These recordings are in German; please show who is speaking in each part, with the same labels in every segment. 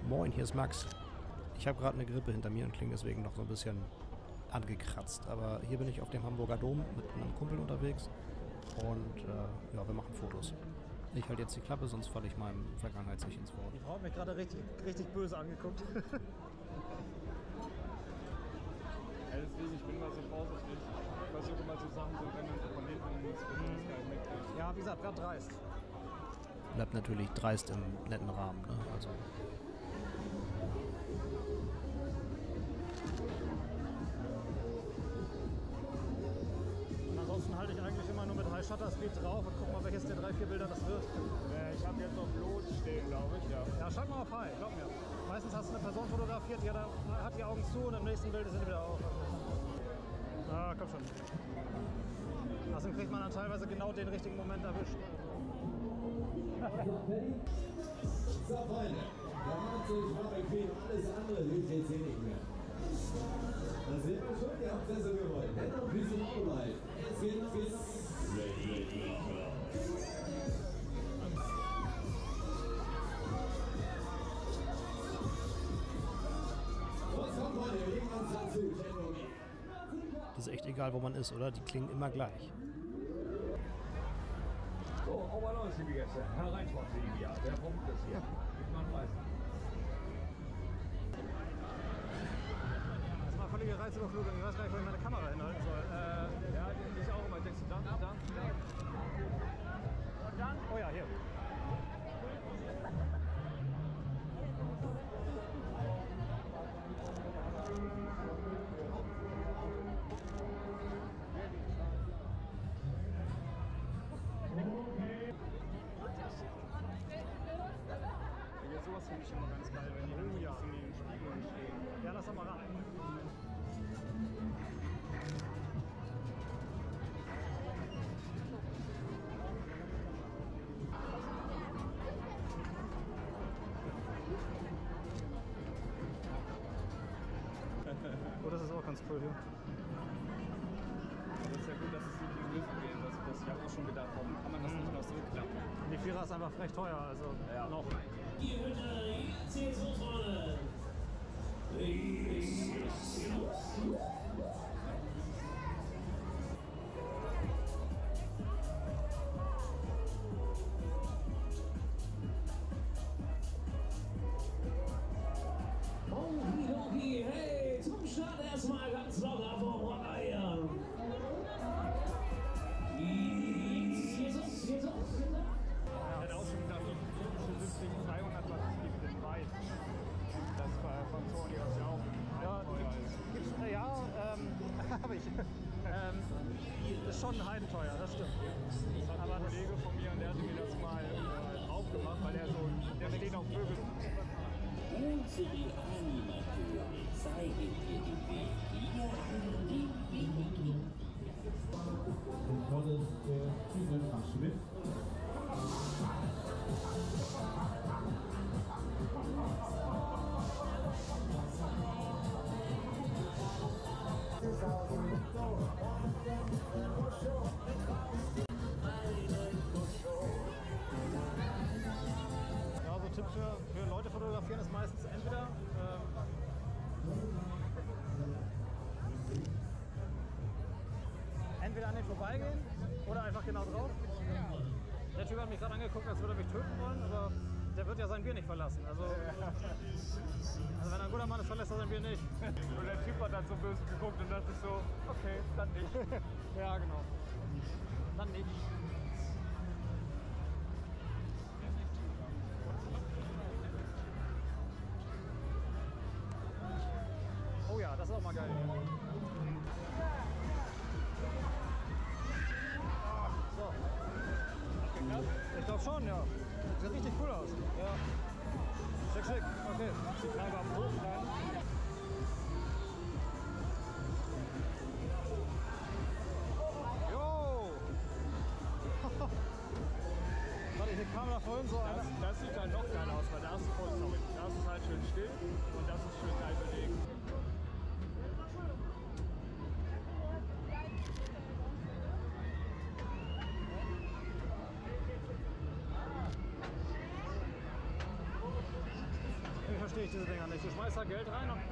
Speaker 1: Moin, hier ist Max. Ich habe gerade eine Grippe hinter mir und klinge deswegen noch so ein bisschen angekratzt. Aber hier bin ich auf dem Hamburger Dom mit einem Kumpel unterwegs und ja, wir machen Fotos. Ich halte jetzt die Klappe, sonst falle ich meinem Vergangenheits-Ich ins Wort.
Speaker 2: Die Frau hat mich gerade richtig böse angeguckt.
Speaker 3: Ja, deswegen, ich bin mal so vorsichtig. Ich versuche immer so Sachen so rennen von hinten ins Geil mitkriegen.
Speaker 2: Ja, wie gesagt, gerade dreist.
Speaker 1: Bleibt natürlich dreist im netten Rahmen, ne? Also.
Speaker 2: Und ansonsten halte ich eigentlich immer nur mit High Shutter Speed drauf und guck mal, welches der 3-4 Bilder das wird.
Speaker 3: Ich habe jetzt auf Los stehen, glaube ich, ja.
Speaker 2: Ja, schalt mal auf High, glaub mir. Meistens hast du eine Person fotografiert, die hat die Augen zu und im nächsten Bild sind die wieder auf. Ah, komm schon. Außerdem kriegt man dann teilweise genau den richtigen Moment erwischt.
Speaker 4: So, Freunde, der Mann war bequem, alles andere hilft jetzt hier nicht mehr. Da sind wir schon, ihr habt es ja so gewollt. Hätte noch ein bisschen Autobahn. Es geht bis Was kommt, Freunde? Wir legen uns dazu.
Speaker 1: Das ist echt egal, wo man ist, oder? Die klingen immer gleich.
Speaker 5: So, aber los, liebe Gäste, hereinfahrt, Silvia, der Punkt ist hier. Man weiß.
Speaker 2: Das ist mal völlige Reizüberflutung. Ich weiß gar nicht, wo ich meine Kamera hinhalten soll.
Speaker 3: Ja, ich auch immer. Denkst du, da? Und dann?
Speaker 2: Oh ja, hier.
Speaker 3: Ja, sowas finde ich immer ganz geil, wenn die dann so ein bisschen in den Spiegeln stehen.
Speaker 2: Ja, lass doch mal ran. Oh, das ist auch ganz cool hier.
Speaker 3: Das ist ja gut, dass es nicht die Lösung geht. Das ich habe auch schon gedacht, warum kann man das nicht noch so klappen?
Speaker 2: Die Vierer ist einfach frech teuer, also
Speaker 3: Ja.
Speaker 2: noch.
Speaker 6: Die Hütte, jetzt geht's so vorne. Okidoki, hey, zum Start erstmal ganz locker vorbei. Jesus.
Speaker 3: Ich hätte auch schon gedacht, die 50, 200 Watt mit dem Weit. Das war von Sony, was ja auch
Speaker 2: Ja,
Speaker 3: teuer ist.
Speaker 2: gibt's, ja, habe ich. Ist schon heidenteuer, das stimmt.
Speaker 3: Das hat ein Kollege von mir und der hatte mir das mal drauf gemacht, weil der steht auf Vögel.
Speaker 6: Unsere Animateure zeigen dir den Weg. Wir haben den Weg.
Speaker 4: tolles Kübelfachschmidt.
Speaker 2: Ja, so Tipp für Leute fotografieren ist meistens entweder an den vorbeigehen oder einfach genau drauf. Der Typ hat mich gerade angeguckt, als würde er mich töten wollen, aber der wird ja sein Bier nicht verlassen. Also wenn er ein guter Mann ist, verlässt er sein Bier nicht.
Speaker 3: Und der Typ hat dann so böse geguckt und dachte so, okay, dann nicht.
Speaker 2: Ja, genau. Dann nicht. Oh ja, das ist auch mal geil. So. Ich glaube schon, ja. Sieht richtig cool aus. Ja. Schick. Okay. Die Kneipe am Hof rein. Jo! Warte, hier kam da vorhin so einer.
Speaker 3: Das sieht dann noch geil aus, weil da ist halt schön still und das ist schön geil belegt.
Speaker 2: verstehe ich diese Dinger nicht. Du schmeißt da Geld rein und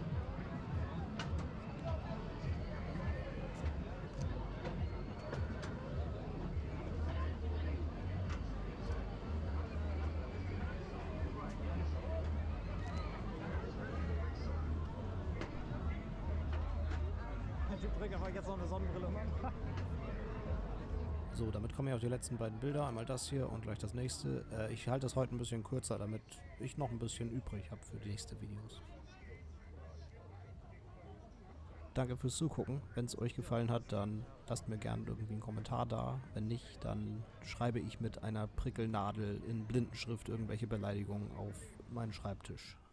Speaker 2: der Typ trägt einfach jetzt noch eine Sonnenbrille.
Speaker 1: So, damit kommen ja auch die letzten beiden Bilder. Einmal das hier und gleich das nächste. Ich halte das heute ein bisschen kürzer, damit ich noch ein bisschen übrig habe für die nächsten Videos. Danke fürs Zugucken. Wenn es euch gefallen hat, dann lasst mir gerne irgendwie einen Kommentar da. Wenn nicht, dann schreibe ich mit einer Prickelnadel in Blindenschrift irgendwelche Beleidigungen auf meinen Schreibtisch.